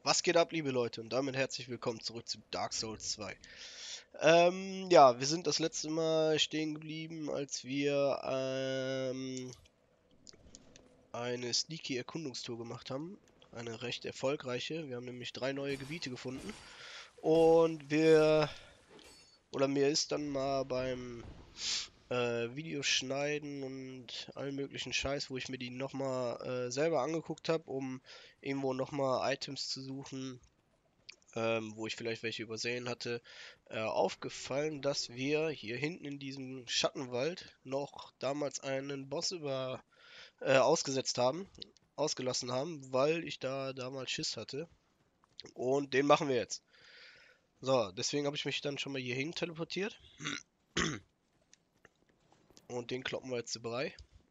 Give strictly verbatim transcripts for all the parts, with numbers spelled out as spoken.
Was geht ab, liebe Leute? Und damit herzlich willkommen zurück zu Dark Souls zwei. Ähm, ja, wir sind das letzte Mal stehen geblieben, als wir ähm, eine sneaky Erkundungstour gemacht haben. Eine recht erfolgreiche. Wir haben nämlich drei neue Gebiete gefunden. Und wir, oder mir ist dann mal beim äh, Videoschneiden und allen möglichen Scheiß, wo ich mir die nochmal äh, selber angeguckt habe, um irgendwo nochmal Items zu suchen, ähm, wo ich vielleicht welche übersehen hatte, äh, aufgefallen, dass wir hier hinten in diesem Schattenwald noch damals einen Boss über äh, ausgesetzt haben, ausgelassen haben, weil ich da damals Schiss hatte. Und den machen wir jetzt. So, deswegen habe ich mich dann schon mal hierhin teleportiert. Und den kloppen wir jetzt zu Brei.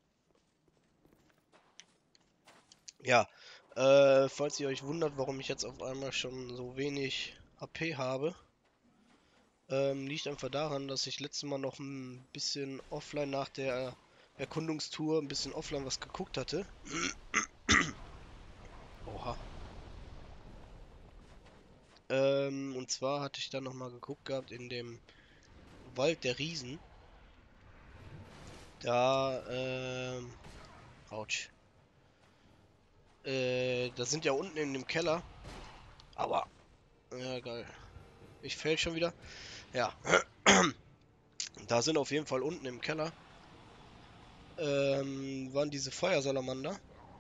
Ja, äh, falls ihr euch wundert, warum ich jetzt auf einmal schon so wenig H P habe, Ähm, liegt einfach daran, dass ich letztes Mal noch ein bisschen offline nach der Erkundungstour ein bisschen offline was geguckt hatte. Oha. Ähm, und zwar hatte ich dann nochmal geguckt gehabt in dem Wald der Riesen. Da, ähm, ouch. Äh, da sind ja unten in dem Keller. Aua. Ja, geil. Ich fäll schon wieder. Ja. Da sind auf jeden Fall unten im Keller, ähm, waren diese Feuersalamander.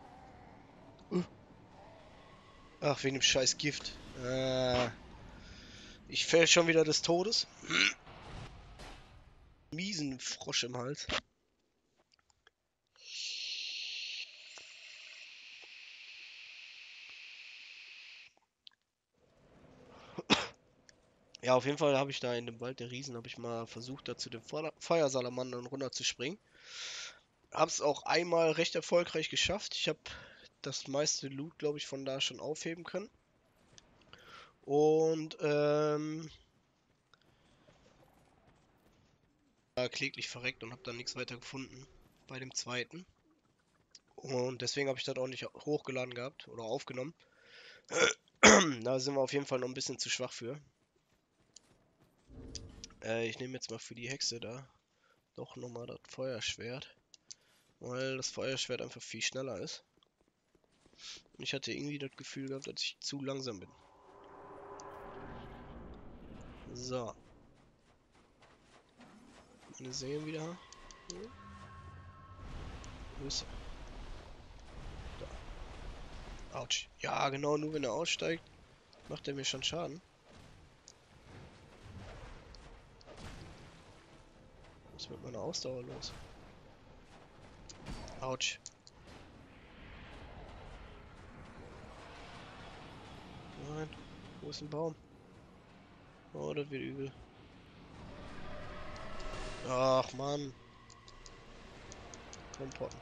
Ach, wegen dem scheiß Gift. Äh, ich fäll schon wieder des Todes. Miesen Frosch im Hals. Ja, auf jeden Fall habe ich da in dem Wald der Riesen, habe ich mal versucht, da zu den Feuer- Feuersalamandern runterzuspringen. Hab's auch einmal recht erfolgreich geschafft. Ich habe das meiste Loot, glaube ich, von da schon aufheben können. Und, ähm, war kläglich verreckt und habe dann nichts weiter gefunden bei dem zweiten. Und deswegen habe ich das auch nicht hochgeladen gehabt oder aufgenommen. Da sind wir auf jeden Fall noch ein bisschen zu schwach für. Äh, ich nehme jetzt mal für die Hexe da doch nochmal das Feuerschwert. Weil das Feuerschwert einfach viel schneller ist. Und ich hatte irgendwie das Gefühl gehabt, dass ich zu langsam bin. So. Meine Sägen wieder. Hm. Wo ist er? Da. Autsch. Ja, genau, nur wenn er aussteigt, macht er mir schon Schaden. Was ist mit meiner Ausdauer los? Autsch. Nein. Wo ist ein Baum? Oh, das wird übel. Ach, Mann. Komm, Potten.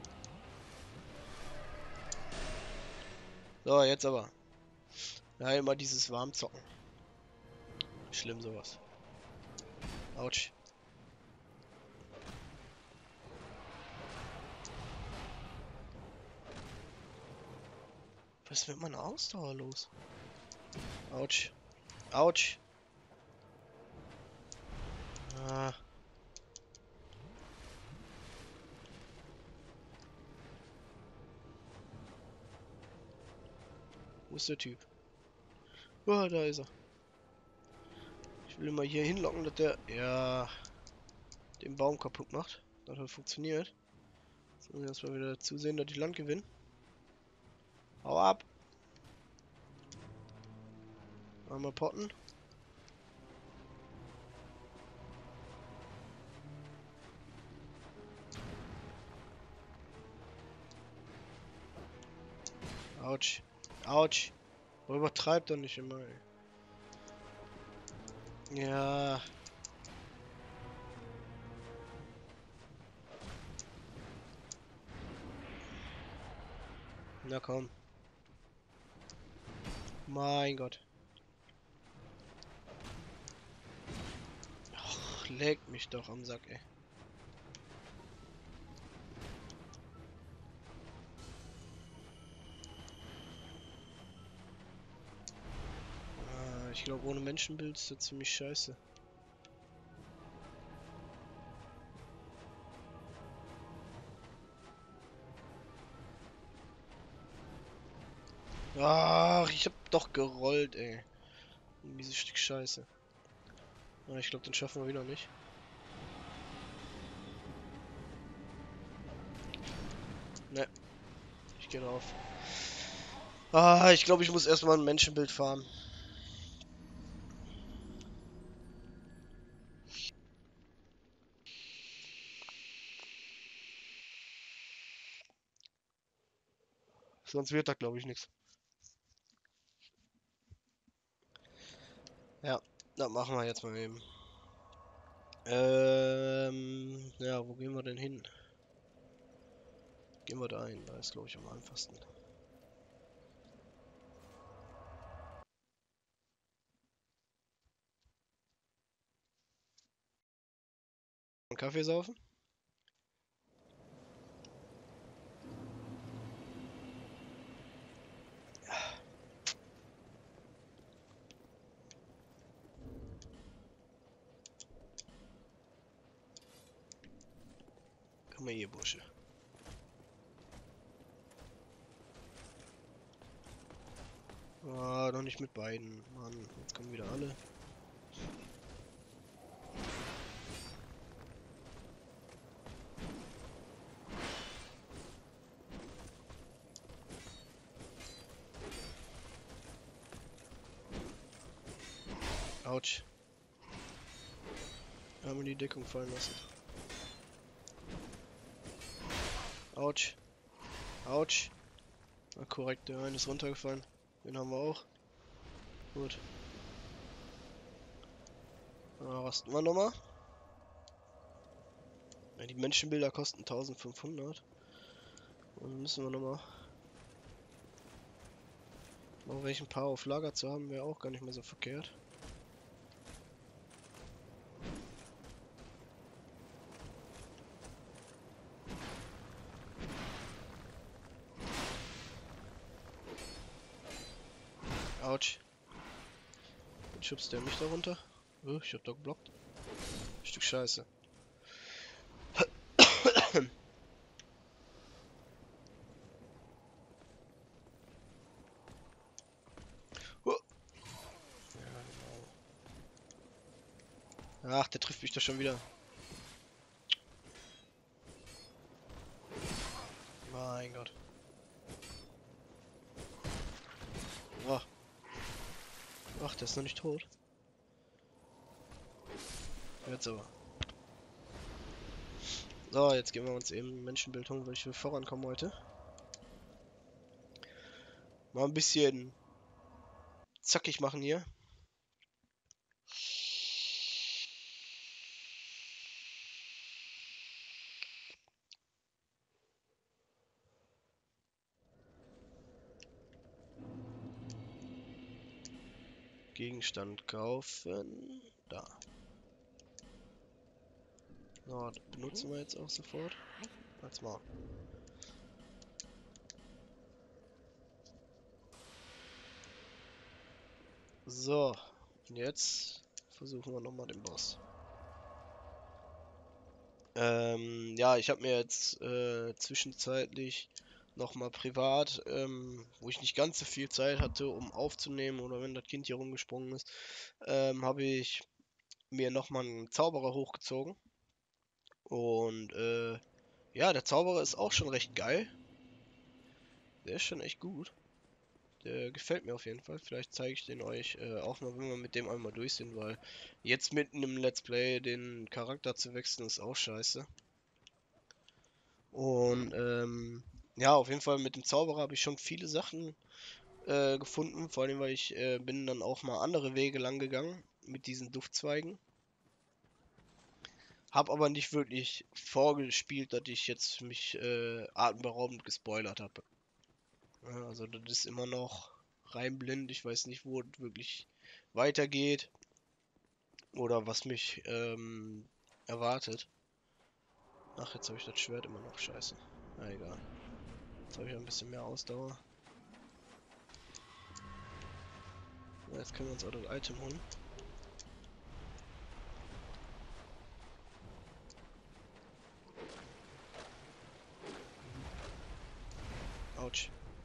So, jetzt aber. Ja, immer dieses Warmzocken. Schlimm sowas. Autsch. Was ist mit meiner Ausdauer los? Autsch. Autsch. Ah. Wo ist der Typ? Oh, da ist er. Ich will ihn mal hier hinlocken, dass der ja den Baum kaputt macht. Das hat funktioniert. Jetzt muss ich erstmal wieder zusehen, dass ich Land gewinne. Hau ab! Einmal potten. Autsch. Autsch. Oh, übertreibt doch nicht immer, ey. Ja. Na komm. Mein Gott. Ach, leg mich doch am Sack, ey. Ich glaube, ohne Menschenbild ist das ziemlich scheiße. Ach, ich hab doch gerollt, ey. Dieses Stück Scheiße. Aber ich glaube, den schaffen wir wieder nicht. Ne, ich gehe drauf. Ah, ich glaube, ich muss erstmal ein Menschenbild farmen. Sonst wird da, glaube ich, nichts. Ja, das machen wir jetzt mal eben. Ähm, ja, wo gehen wir denn hin? Gehen wir da hin, da ist, glaube ich, am einfachsten. Einen Kaffee saufen? Komm mal hier, Bursche. Ah, noch nicht mit beiden. Mann, jetzt kommen wieder alle. Autsch. Haben wir die Deckung fallen lassen. Autsch. Autsch. Na, korrekt, der eine ist runtergefallen. Den haben wir auch. Gut. Ah, rasten wir nochmal. Ja, die Menschenbilder kosten eintausendfünfhundert. Und dann müssen wir nochmal. Noch welchen paar auf Lager zu haben, wäre auch gar nicht mehr so verkehrt. Autsch. Jetzt schubst der mich da runter. Oh, ich hab da geblockt. Stück Scheiße. Oh. Ja, genau. Ach, der trifft mich doch schon wieder. Mein Gott. Oh. Ach, der ist noch nicht tot. Jetzt aber. So, jetzt gehen wir uns eben ein Menschenbild holen, weil ich will vorankommen heute. Mal ein bisschen zackig machen hier. Gegenstand kaufen. Da. So, das benutzen wir jetzt auch sofort. Als mal. So, jetzt versuchen wir nochmal den Boss. Ähm, ja, ich habe mir jetzt äh, zwischenzeitlich nochmal privat, ähm, wo ich nicht ganz so viel Zeit hatte, um aufzunehmen oder wenn das Kind hier rumgesprungen ist, ähm, habe ich mir nochmal einen Zauberer hochgezogen. Und äh, ja, der Zauberer ist auch schon recht geil. Der ist schon echt gut. Der gefällt mir auf jeden Fall. Vielleicht zeige ich den euch äh, auch mal, wenn wir mit dem einmal durch sind, weil jetzt mitten im Let's Play den Charakter zu wechseln ist auch scheiße. Und ähm, ja, auf jeden Fall mit dem Zauberer habe ich schon viele Sachen äh, gefunden. Vor allem, weil ich äh, bin dann auch mal andere Wege lang gegangen mit diesen Duftzweigen. Hab aber nicht wirklich vorgespielt, dass ich jetzt mich äh, atemberaubend gespoilert habe. Ja, also das ist immer noch rein blind. Ich weiß nicht, wo es wirklich weitergeht oder was mich ähm, erwartet. Ach, jetzt habe ich das Schwert immer noch. Scheiße. Na egal. Jetzt habe ich ein bisschen mehr Ausdauer. Jetzt können wir uns auch das Item holen. Autsch.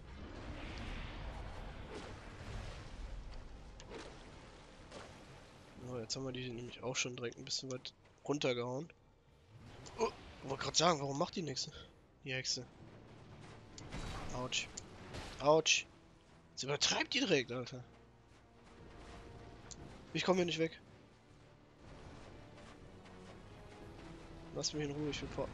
So, jetzt haben wir die nämlich auch schon direkt ein bisschen weit runtergehauen. Oh, ich wollte gerade sagen, warum macht die nichts? Die Hexe. Autsch. Autsch. Jetzt übertreibt die direkt, Alter. Ich komme hier nicht weg. Lass mich in Ruhe, ich will poppen.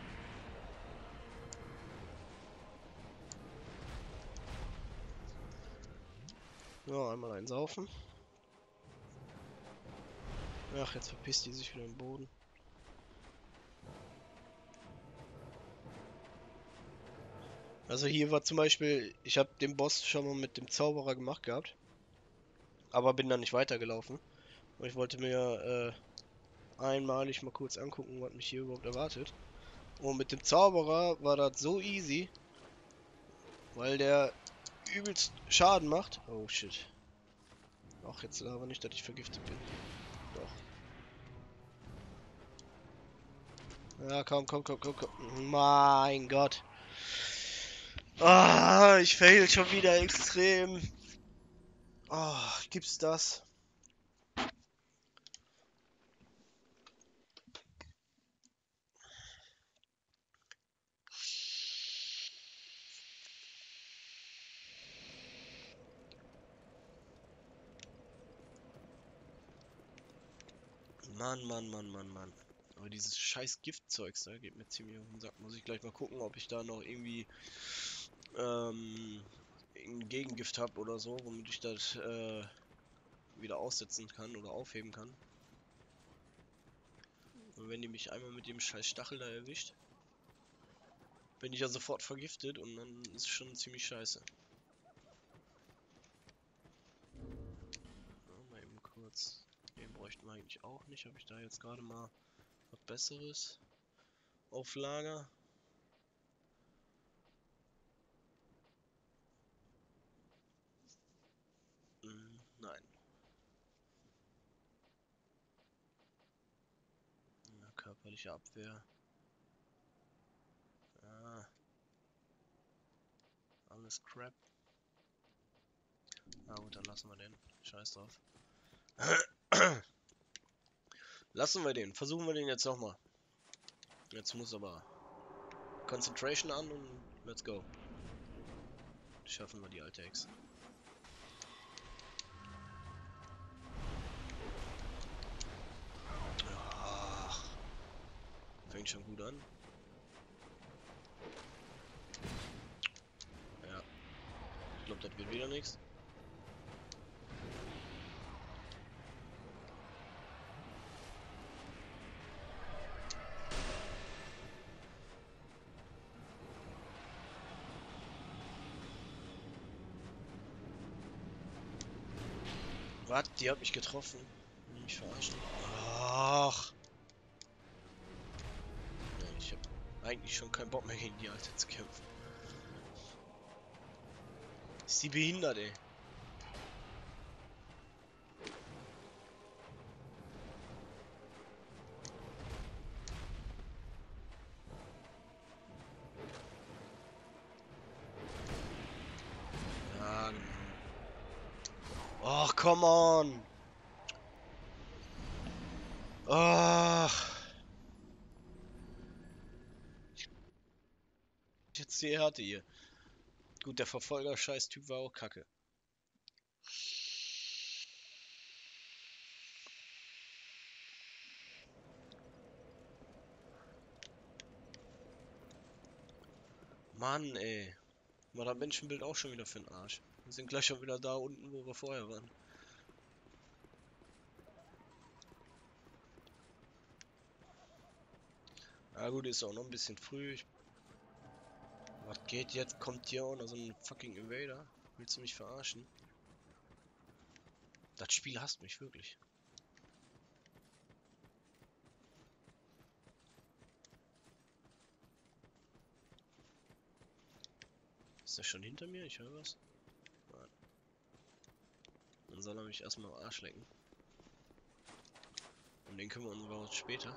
So, einmal einsaufen. Ach, jetzt verpisst die sich wieder im Boden. Also hier war zum Beispiel, ich habe den Boss schon mal mit dem Zauberer gemacht gehabt. Aber bin dann nicht weitergelaufen. Und ich wollte mir äh, einmalig mal kurz angucken, was mich hier überhaupt erwartet. Und mit dem Zauberer war das so easy. Weil der übelst Schaden macht. Oh shit. Ach, jetzt aber nicht, dass ich vergiftet bin. Doch. Ja, komm, komm, komm, komm, komm. Mein Gott. Ah, ich fail schon wieder extrem. Ah, gibt's das? Mann, Mann, Mann, Mann, Mann. Aber dieses scheiß Giftzeugs da geht mir ziemlich auf den Sack. Muss ich gleich mal gucken, ob ich da noch irgendwie ähm, ein Gegengift habe oder so, womit ich das äh, wieder aussetzen kann oder aufheben kann. Und wenn die mich einmal mit dem scheiß Stachel da erwischt, bin ich ja sofort vergiftet und dann ist es schon ziemlich scheiße. Ja, mal eben kurz. Den bräuchten wir eigentlich auch nicht. Habe ich da jetzt gerade mal was Besseres auf Lager? Hm, nein. Ja, körperliche Abwehr. Ah, alles Crap. Na gut, dann lassen wir den. Scheiß drauf. Lassen wir den. Versuchen wir den jetzt nochmal. Jetzt muss aber Concentration an und let's go. Schaffen wir die alte Hexe. Ach, fängt schon gut an. Ja, ich glaube, das wird wieder nichts. Was? Die hat mich getroffen. Will mich verarschen. Ach. Nee, ich habe eigentlich schon keinen Bock mehr gegen die Alte zu kämpfen. Ist die behindert, ey. Ja, genau. Ach, come on. Ach. Jetzt die Härte hier. Gut, der Verfolger-Scheiß-Typ war auch kacke. Mann, ey. War das Menschenbild auch schon wieder für den Arsch. Wir sind gleich schon wieder da unten, wo wir vorher waren. Na gut, ist auch noch ein bisschen früh. Ich... Was geht jetzt? Kommt hier auch noch so ein fucking Invader? Willst du mich verarschen? Das Spiel hasst mich wirklich. Ist das schon hinter mir? Ich höre was. Nein. Dann soll er mich erstmal am Arsch lecken. Und den kümmern wir uns später.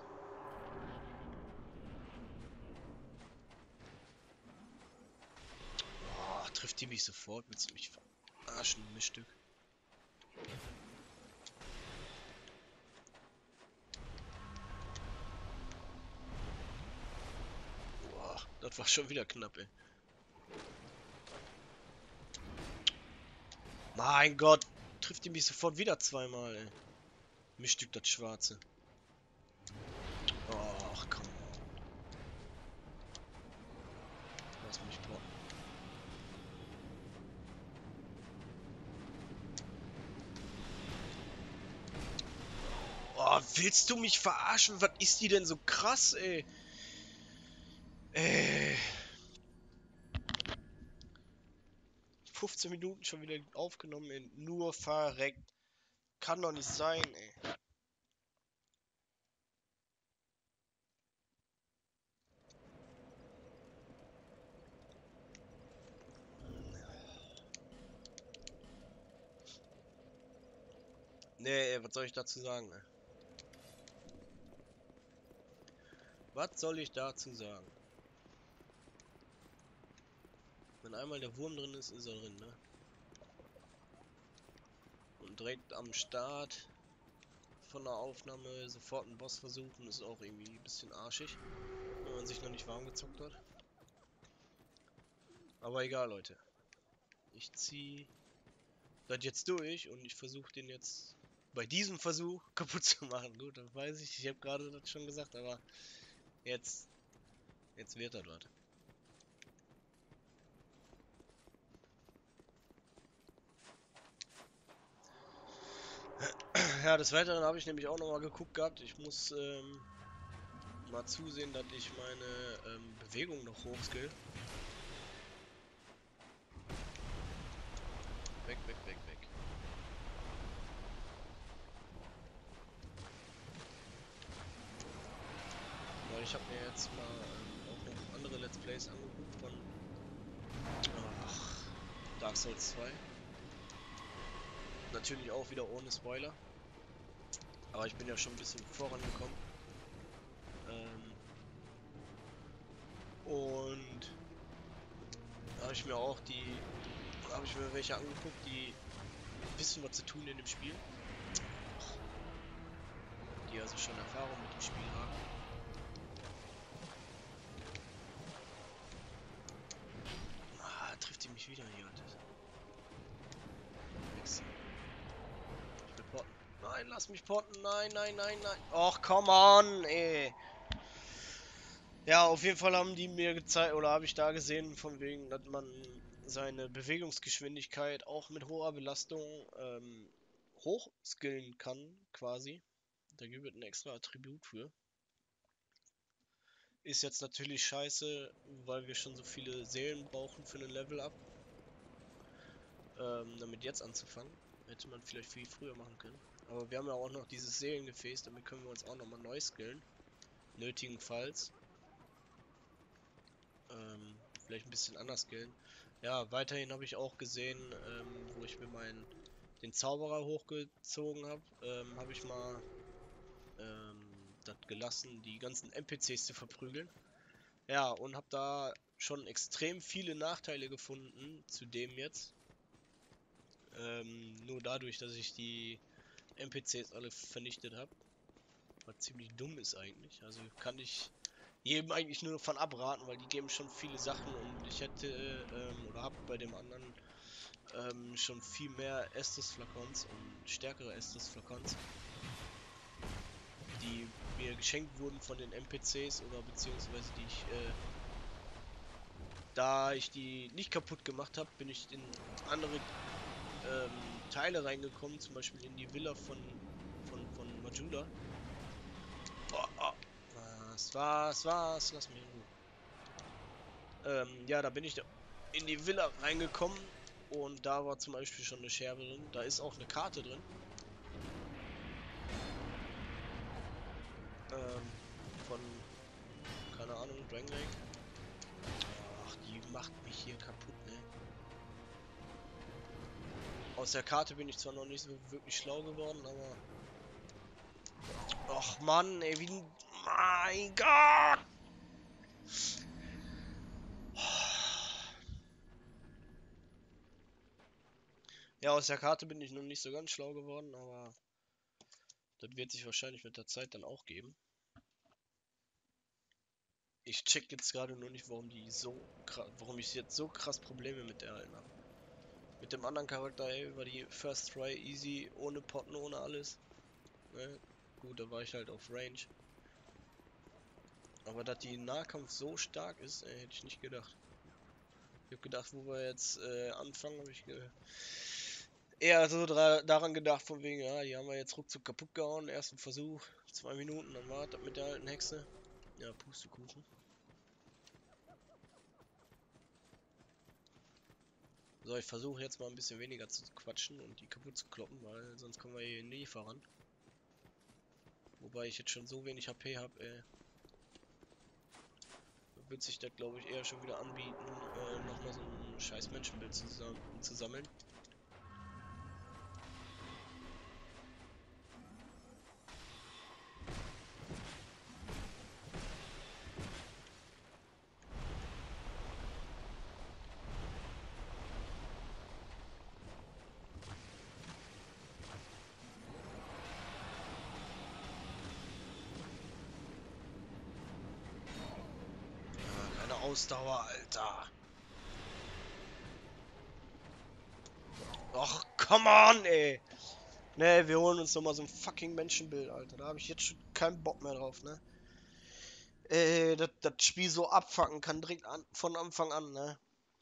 Oh, trifft die mich sofort? Willst du mich verarschen, Mischstück? Boah, das war schon wieder knapp, ey. Mein Gott, trifft die mich sofort wieder zweimal, ey. Mischstück das Schwarze. Ach, komm. Lass mich poppen. Oh, willst du mich verarschen? Was ist die denn so krass, ey? Ey. fünfzehn Minuten schon wieder aufgenommen, ey. Nur verreckt. Kann doch nicht sein, ey. Nee, ey, was soll ich dazu sagen, ey? Was soll ich dazu sagen? Wenn einmal der Wurm drin ist, ist er drin, ne? Und direkt am Start von der Aufnahme sofort einen Boss versuchen, ist auch irgendwie ein bisschen arschig, wenn man sich noch nicht warm gezockt hat. Aber egal, Leute. Ich ziehe das jetzt durch und ich versuche den jetzt bei diesem Versuch kaputt zu machen. Gut, das weiß ich. Ich habe gerade das schon gesagt, aber jetzt, jetzt wird er dort. Ja, des Weiteren habe ich nämlich auch nochmal geguckt gehabt. Ich muss ähm, mal zusehen, dass ich meine ähm, Bewegung noch hochskill. Weg, weg, weg, weg. Weil ich habe mir jetzt mal ähm, auch noch andere Let's Plays angeguckt von ach, Dark Souls zwei. Natürlich auch wieder ohne Spoiler. Aber ich bin ja schon ein bisschen vorangekommen. Ähm, und da habe ich mir auch die, habe ich mir welche angeguckt, die wissen, was zu tun in dem Spiel. Die also schon Erfahrung mit dem Spiel haben. Ah, trifft die mich wieder hier, Alter. Ich will potten. Nein, lass mich potten. Nein, nein, nein, nein. Och, come on, ey. Ja, auf jeden Fall haben die mir gezeigt, oder habe ich da gesehen, von wegen, dass man seine Bewegungsgeschwindigkeit auch mit hoher Belastung ähm, hochskillen kann, quasi. Da gibt es ein extra Attribut für. Ist jetzt natürlich scheiße, weil wir schon so viele Seelen brauchen für ein Level-Up. Ähm, damit jetzt anzufangen. Hätte man vielleicht viel früher machen können. Aber wir haben ja auch noch dieses Seelengefäß, damit können wir uns auch nochmal neu skillen. Nötigenfalls. Ähm, vielleicht ein bisschen anders skillen. Ja, weiterhin habe ich auch gesehen, ähm, wo ich mir meinen den Zauberer hochgezogen habe, ähm, habe ich mal ähm, das gelassen, die ganzen N P Cs zu verprügeln. Ja, und habe da schon extrem viele Nachteile gefunden zu dem jetzt. Ähm, nur dadurch, dass ich die N P Cs alle vernichtet habe. Was ziemlich dumm ist eigentlich. Also kann ich jedem eigentlich nur davon abraten, weil die geben schon viele Sachen und ich hätte ähm, oder habe bei dem anderen ähm, schon viel mehr Estus-Flakons und stärkere Estus-Flakons, die mir geschenkt wurden von den N P Cs oder beziehungsweise die ich, äh, da ich die nicht kaputt gemacht habe, bin ich in andere ähm, Teile reingekommen, zum Beispiel in die Villa von von, von Majula. Oh, oh. Was, was, was? Lass mich in Ruhe. Ähm, ja, da bin ich da in die Villa reingekommen und da war zum Beispiel schon eine Scherbe drin. Da ist auch eine Karte drin. Ähm, von, keine Ahnung, Drangleic. Ach, die macht mich hier kaputt, ne? Aus der Karte bin ich zwar noch nicht so wirklich schlau geworden, aber... Och Mann, ey, wie... Mein Gott! Ja, aus der Karte bin ich noch nicht so ganz schlau geworden, aber... Das wird sich wahrscheinlich mit der Zeit dann auch geben. Ich check jetzt gerade nur nicht, warum die so krass... Warum ich jetzt so krass Probleme mit der alten habe. Mit dem anderen Charakter, ey, war die First Try easy, ohne Potten, ohne alles. Ne? Gut, da war ich halt auf Range. Aber dass die im Nahkampf so stark ist, ey, hätte ich nicht gedacht. Ich habe gedacht, wo wir jetzt äh, anfangen, habe ich ge eher so daran gedacht, von wegen, ja, die haben wir jetzt ruckzuck kaputt gehauen. Ersten Versuch, zwei Minuten, dann war das mit der alten Hexe. Ja, Pustekuchen. So, ich versuche jetzt mal ein bisschen weniger zu quatschen und die kaputt zu kloppen, weil sonst kommen wir hier nie voran. Wobei ich jetzt schon so wenig H P habe, ey. Wird sich das, glaube ich, eher schon wieder anbieten, äh, nochmal so ein scheiß Menschenbild zu, zu sammeln. Ja, keine Ausdauer, Alter. Och, come on, ey. Ne, wir holen uns nochmal so ein fucking Menschenbild, Alter. Da habe ich jetzt schon keinen Bock mehr drauf, ne? Äh, das, das Spiel so abfacken kann direkt an, von Anfang an, ne?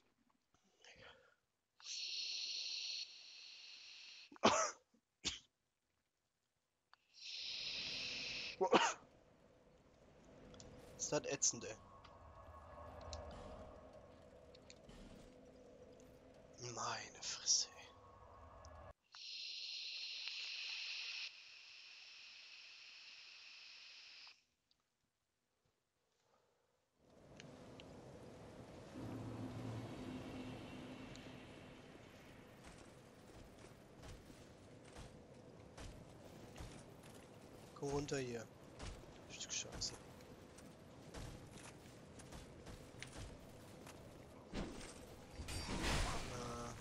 Ist das ätzend, ey. Meine Fresse, ey. Komm runter hier. Stück Scheiße. Na.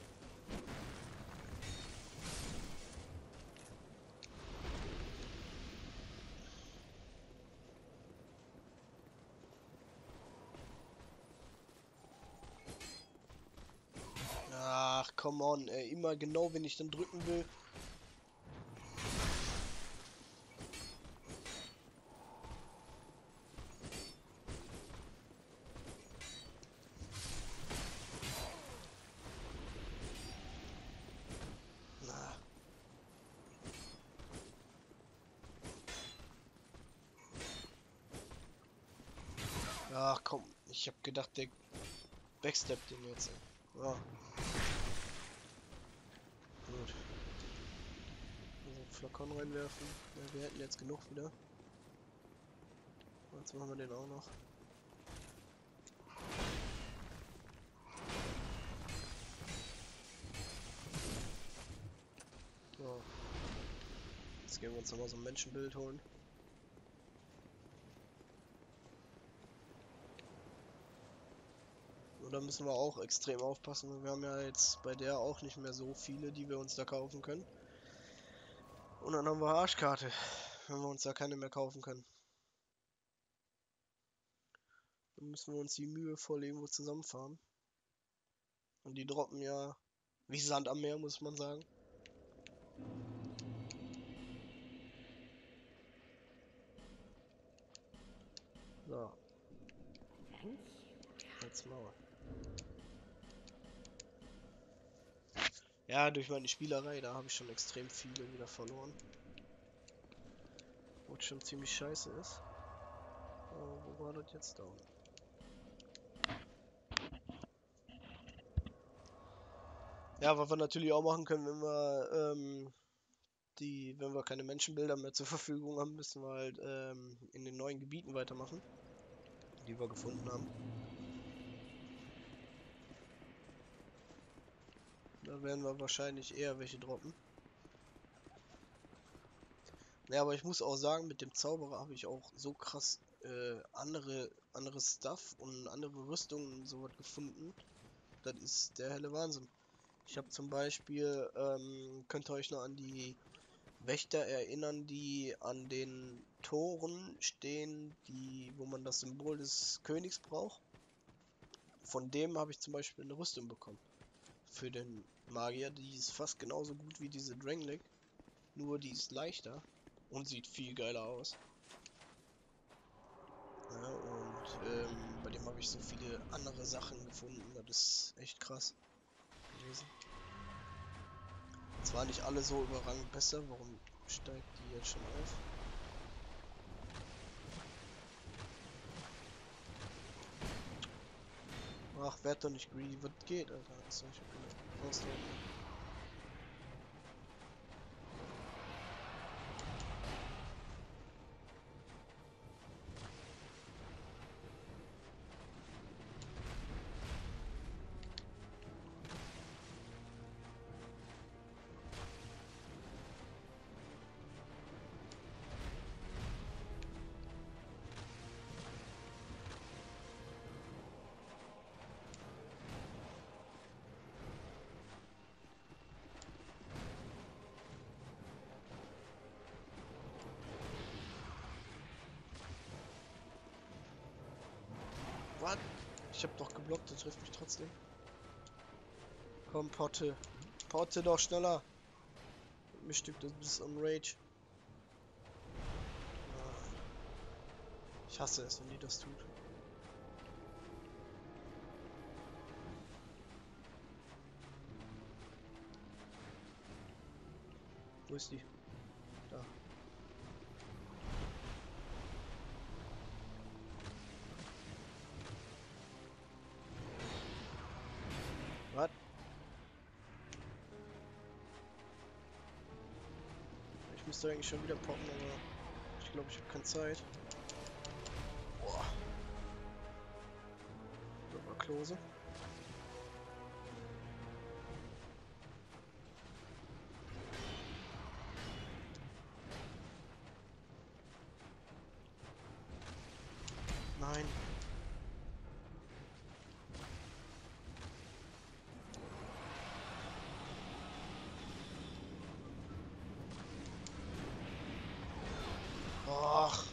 Ach, come on, ey. Immer genau, wenn ich dann drücken will. Na. Ach komm, ich hab gedacht, der backsteppt den jetzt. Ey. Ja. Gut. Also Flakon reinwerfen. Ja, wir hätten jetzt genug wieder. Jetzt machen wir den auch noch. So. Jetzt gehen wir uns nochmal so ein Menschenbild holen. Und da müssen wir auch extrem aufpassen. Wir haben ja jetzt bei der auch nicht mehr so viele, die wir uns da kaufen können. Und dann haben wir Arschkarte, wenn wir uns da keine mehr kaufen können. Dann müssen wir uns die Mühe voll irgendwo zusammenfahren. Und die droppen ja wie Sand am Meer, muss man sagen. So. Jetzt mal. Ja, durch meine Spielerei, da habe ich schon extrem viele wieder verloren. Was schon ziemlich scheiße ist. Aber wo war das jetzt da unten? Ja, was wir natürlich auch machen können, wenn wir ähm, die, wenn wir keine Menschenbilder mehr zur Verfügung haben, müssen wir halt ähm, in den neuen Gebieten weitermachen, die wir gefunden haben. Da werden wir wahrscheinlich eher welche droppen. Ja, aber ich muss auch sagen, mit dem Zauberer habe ich auch so krass äh, andere, andere Stuff und andere Rüstungen und sowas gefunden. Das ist der helle Wahnsinn. Ich habe zum Beispiel, ähm, könnt ihr euch noch an die Wächter erinnern, die an den Toren stehen, die, wo man das Symbol des Königs braucht? Von dem habe ich zum Beispiel eine Rüstung bekommen. Für den Magier, die ist fast genauso gut wie diese Drangleic, nur die ist leichter und sieht viel geiler aus. Ja, und ähm, bei dem habe ich so viele andere Sachen gefunden, das ist echt krass gewesen. Zwar nicht alle so überragend besser, warum steigt die jetzt schon auf? Ach, werd doch nicht greedy, was geht, Alter? Achso, ich hab keine Ausdauer. Was? Ich hab doch geblockt, der trifft mich trotzdem. Komm, Potte. Potte doch schneller. Mir Stück, du bist on Rage. Ah, ich hasse es, wenn die das tut. Wo ist die? Da. Was? Ich müsste eigentlich schon wieder poppen, aber ich glaube, ich habe keine Zeit. Boah. Das war Klose. Nein. Ach.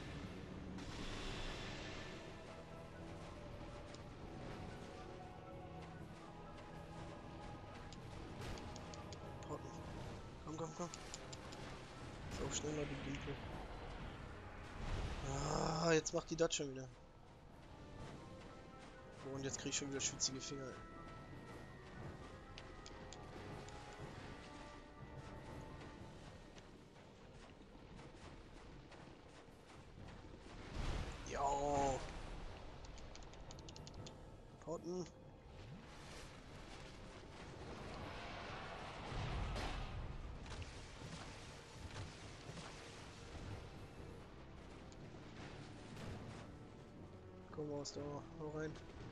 Potten. Komm, komm, komm. So schneller, die Gimpel. Ah, jetzt macht die das schon wieder. Oh, und jetzt krieg ich schon wieder schwitzige Finger. Jo. Potten. Komm aus da, hau rein.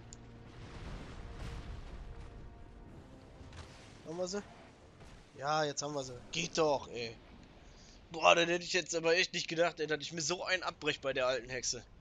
Haben wir sie? Ja, jetzt haben wir sie. Geht doch, ey. Boah, das hätte ich jetzt aber echt nicht gedacht, ey, dass ich mir so einen abbrech bei der alten Hexe.